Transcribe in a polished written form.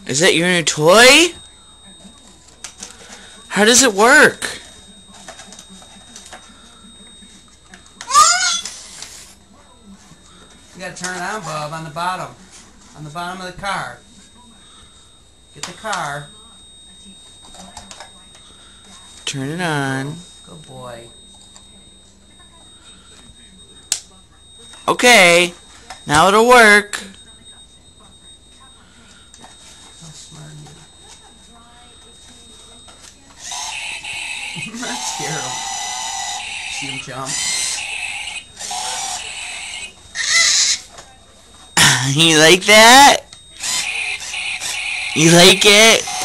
Is that your new toy? How does it work? You gotta turn it on, Bob, on the bottom. On the bottom of the car. Get the car. Turn it on. Good boy. Okay. Now it'll work. How smart are you? That scared him. See him jump? You like that? You like it?